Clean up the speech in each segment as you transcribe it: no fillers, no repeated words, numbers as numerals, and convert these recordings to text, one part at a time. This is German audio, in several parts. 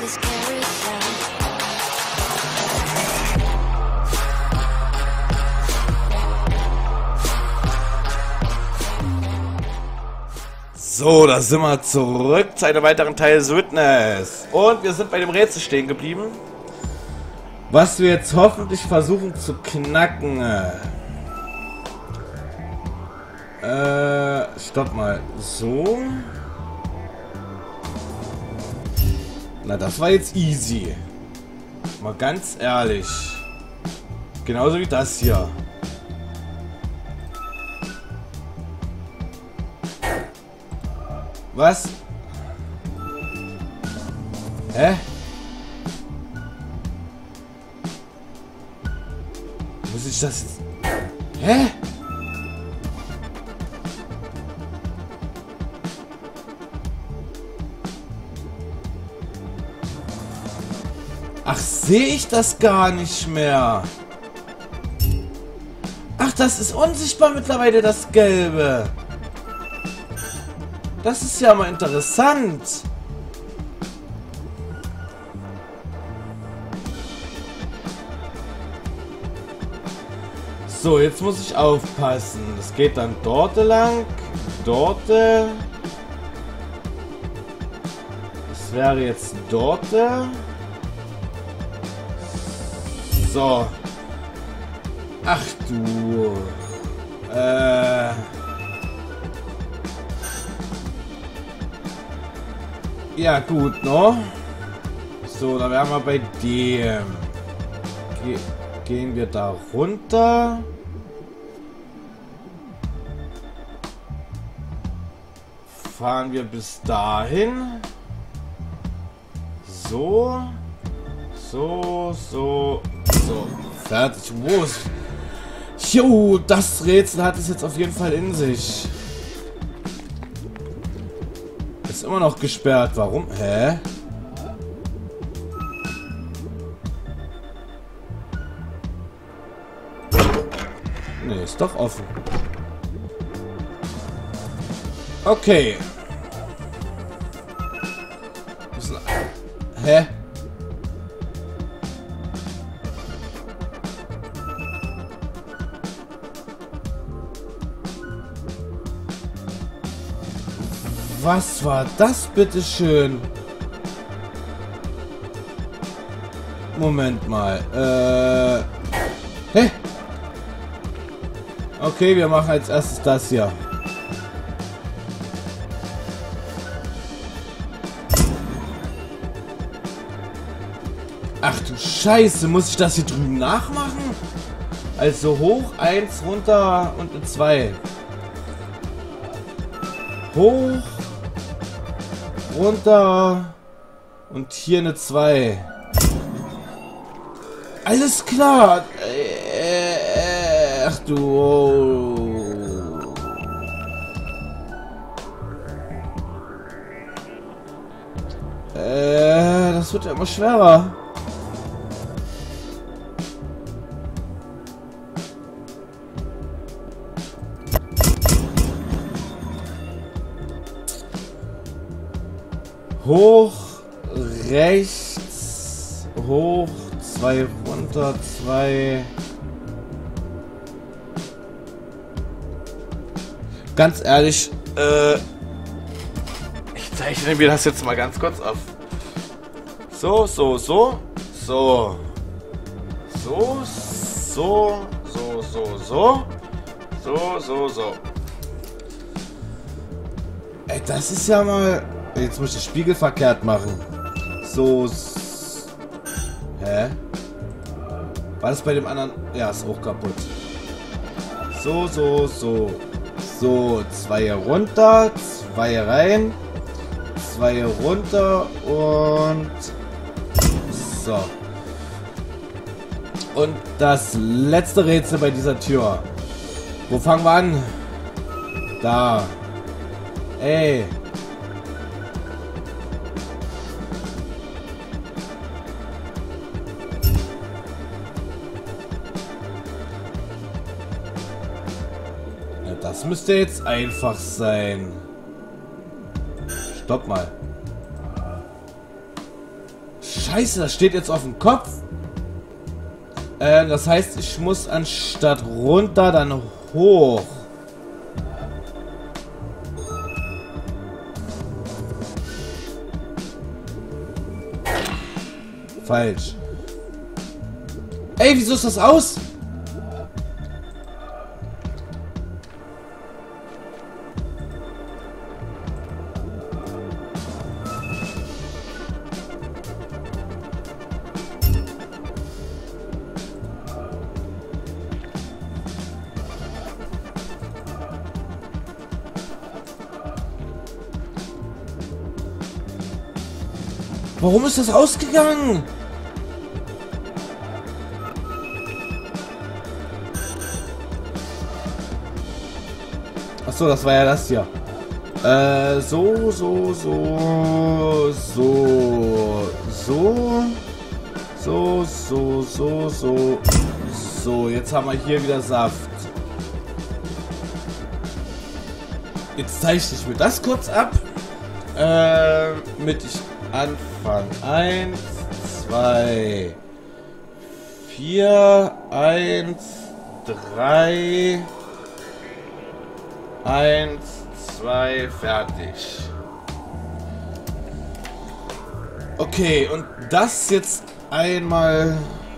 this carousel. So, da sind wir zurück zu einem weiteren Teil des Witness. Und wir sind bei dem Rätsel stehen geblieben. Was wir jetzt hoffentlich versuchen zu knacken. Stopp mal. So. Na, das war jetzt easy. Mal ganz ehrlich. Genauso wie das hier. Was? Hä? Muss ich das jetzt... Hä? Ach, sehe ich das gar nicht mehr. Ach, das ist unsichtbar mittlerweile, das Gelbe. Das ist ja mal interessant. So, jetzt muss ich aufpassen. Das geht dann dort lang. Dort. Das wäre jetzt dort. So. Ach du. Ja, gut, ne? So, da wären wir bei dem. Gehen wir da runter. Fahren wir bis dahin. So. So. Fertig. Wo ist... Jo, das Rätsel hat es jetzt auf jeden Fall in sich. Ist immer noch gesperrt. Warum? Hä? Nee, ist doch offen. Okay. Hä? Was war das, bitteschön? Moment mal. Hä? Okay, wir machen als erstes das hier. Ach du Scheiße, muss ich das hier drüben nachmachen? Also hoch, 1, runter und eine 2. Hoch, runter und hier eine 2. Alles klar. Ach du. Das wird ja immer schwerer. Hoch, rechts, hoch, 2 runter, 2. Ganz ehrlich, ich zeichne mir das jetzt mal ganz kurz auf. So. Ey, das ist ja mal... Jetzt muss ich das Spiegel verkehrt machen. So. Hä? War das bei dem anderen? Ja, ist auch kaputt. So. So, 2 runter, 2 rein, 2 runter und so. Und das letzte Rätsel bei dieser Tür. Wo fangen wir an? Da. Ey. Das müsste jetzt einfach sein. Stopp mal. Scheiße, das steht jetzt auf dem Kopf. Das heißt, ich muss anstatt runter dann hoch. Falsch. Ey, wieso ist das aus? Warum ist das ausgegangen? Achso, das war ja das hier. So. So, jetzt haben wir hier wieder Saft. Jetzt zeichne ich mir das kurz ab. Mit ich anfange. 1, 2, 4, 1, 3, 1, 2, fertig. Okay, und das jetzt einmal...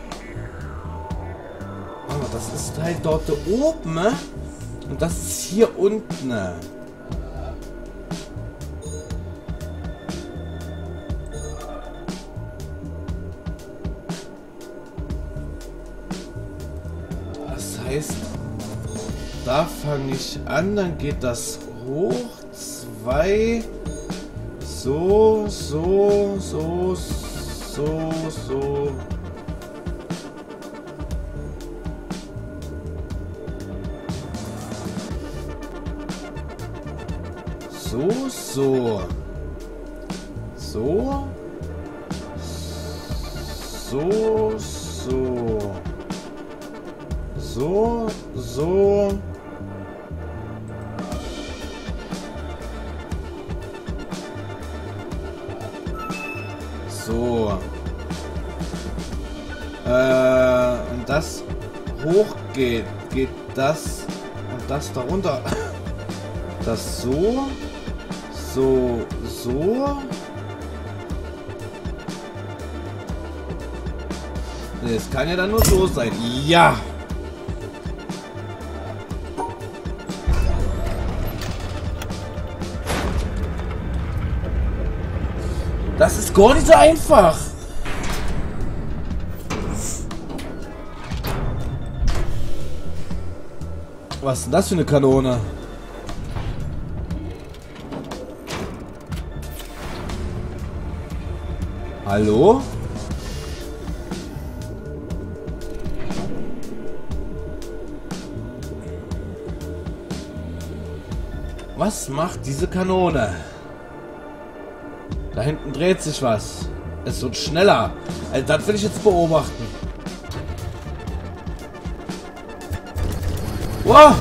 Oh, das ist halt dort oben, ne? Und das ist hier unten. Das heißt, da fange ich an, dann geht das hoch, 2, so. So. Und das hochgeht, geht das und das darunter. Das so. Nee, es kann ja dann nur so sein. Ja! Das ist gar nicht so einfach. Was ist denn das für eine Kanone? Hallo? Was macht diese Kanone? Da hinten dreht sich was. Es wird schneller. Also das will ich jetzt beobachten. Wow!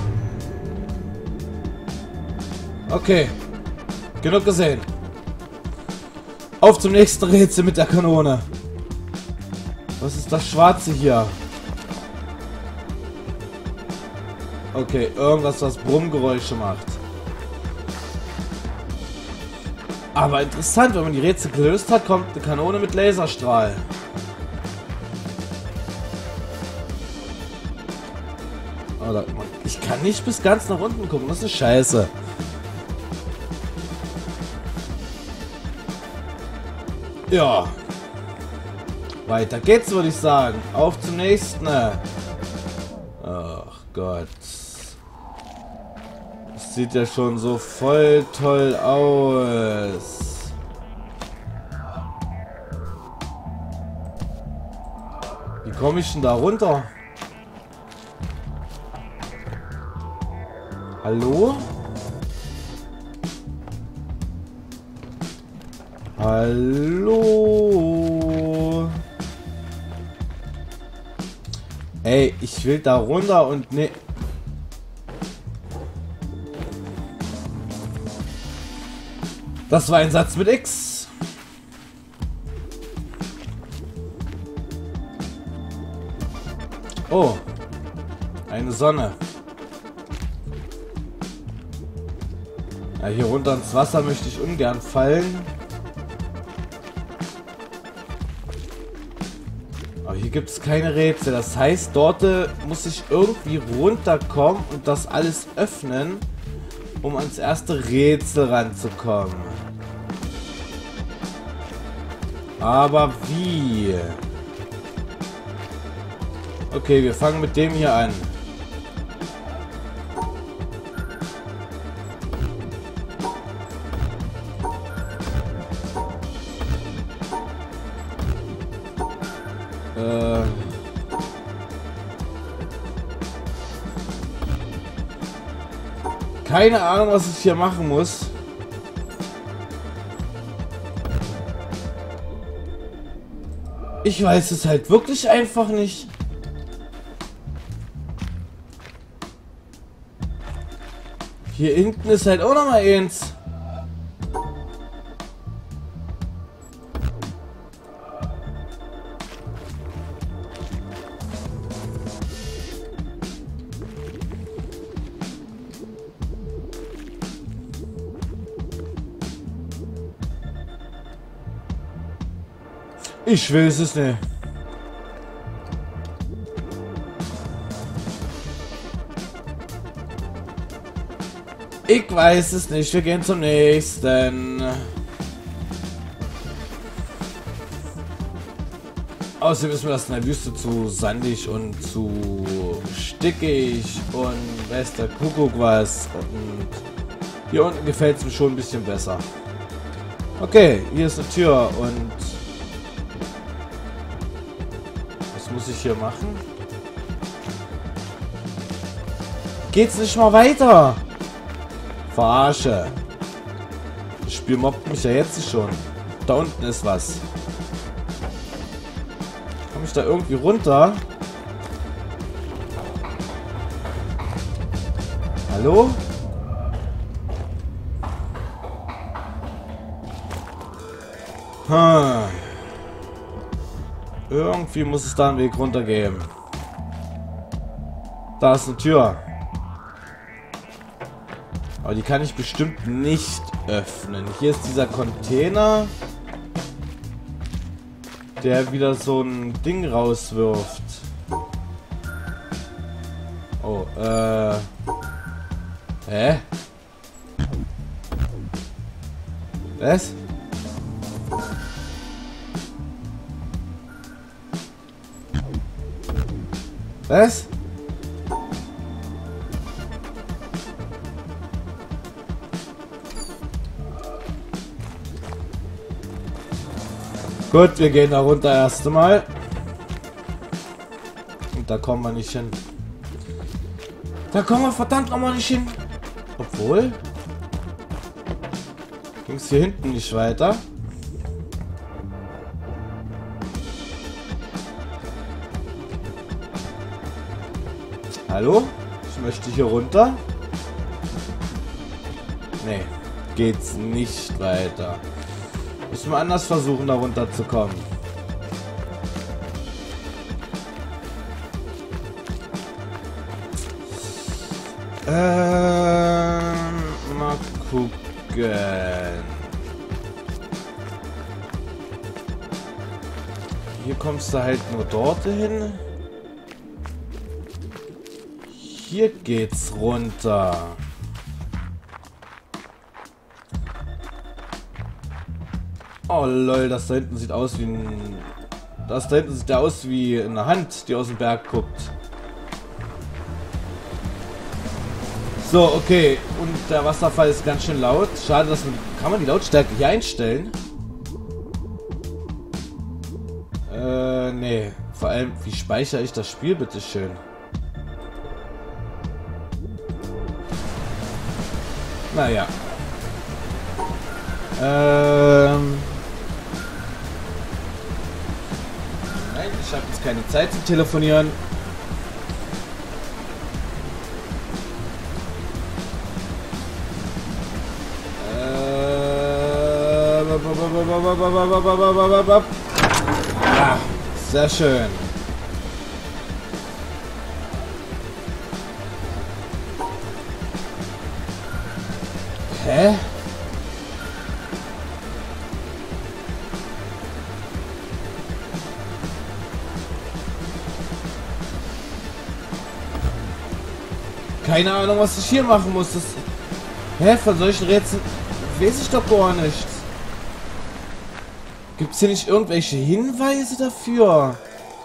Okay. Genug gesehen. Auf zum nächsten Rätsel mit der Kanone. Was ist das Schwarze hier? Okay, irgendwas, was Brummgeräusche macht. Aber interessant, wenn man die Rätsel gelöst hat, kommt eine Kanone mit Laserstrahl. Oder ich kann nicht bis ganz nach unten gucken, das ist scheiße. Ja. Weiter geht's, würde ich sagen. Auf zum nächsten. Ach Gott. Das sieht ja schon so voll toll aus. Wie komme ich denn da runter? Hallo? Hallo? Ey, ich will da runter und ne... Das war ein Satz mit X. Oh. Eine Sonne. Ja, hier runter ins Wasser möchte ich ungern fallen. Aber hier gibt es keine Rätsel. Das heißt, dort muss ich irgendwie runterkommen und das alles öffnen, um ans erste Rätsel ranzukommen. Aber wie? Okay, wir fangen mit dem hier an. Keine Ahnung, was ich hier machen muss. Ich weiß es halt wirklich einfach nicht. Hier hinten ist halt auch noch mal eins. Ich weiß es nicht. Ich weiß es nicht. Wir gehen zum nächsten. Außerdem ist mir das in der Wüste zu sandig und zu stickig und weiß der Kuckuck was. Und hier unten gefällt es mir schon ein bisschen besser. Okay, hier ist eine Tür und was muss ich hier machen? Geht's nicht mal weiter? Verarsche. Das Spiel mobbt mich ja jetzt schon. Da unten ist was. Komme ich da irgendwie runter? Hallo? Irgendwie muss es da einen Weg runter geben. Da ist eine Tür. Aber die kann ich bestimmt nicht öffnen. Hier ist dieser Container, der wieder so ein Ding rauswirft. Oh, hä? Was? Was? Gut, wir gehen da runter erst einmal. Und da kommen wir nicht hin. Da kommen wir verdammt nochmal nicht hin. Obwohl. Ging es hier hinten nicht weiter. Hallo? Ich möchte hier runter. Nee, geht's nicht weiter. Müssen wir anders versuchen, da runterzukommen. Mal gucken. Hier kommst du halt nur dort hin. Hier geht's runter. Oh lol, das da hinten sieht aus wie ein... Das da hinten sieht ja aus wie eine Hand, die aus dem Berg guckt. So, okay. Und der Wasserfall ist ganz schön laut. Schade, dass man... Kann man die Lautstärke hier einstellen? Nee. Vor allem, wie speichere ich das Spiel, bitteschön? Naja. Nein, ich habe jetzt keine Zeit zu telefonieren. Ja, sehr schön. Hä? Keine Ahnung, was ich hier machen muss. Hä? Von solchen Rätseln weiß ich doch gar nichts. Gibt es hier nicht irgendwelche Hinweise dafür?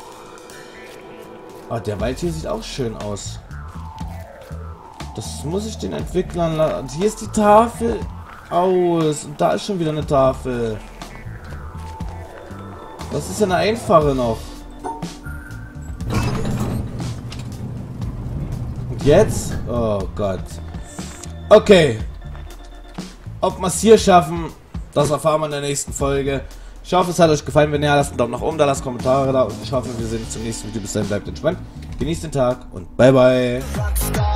Ah, der Wald hier sieht auch schön aus. Das muss ich den Entwicklern lassen. Hier ist die Tafel aus. Und da ist schon wieder eine Tafel. Das ist ja eine einfache noch. Und jetzt? Oh Gott. Okay. Ob wir es hier schaffen, das erfahren wir in der nächsten Folge. Ich hoffe, es hat euch gefallen. Wenn ja, lasst einen Daumen nach oben da, lasst Kommentare da. Und ich hoffe, wir sehen uns zum nächsten Video. Bis dahin, bleibt entspannt. Genießt den Tag und bye bye.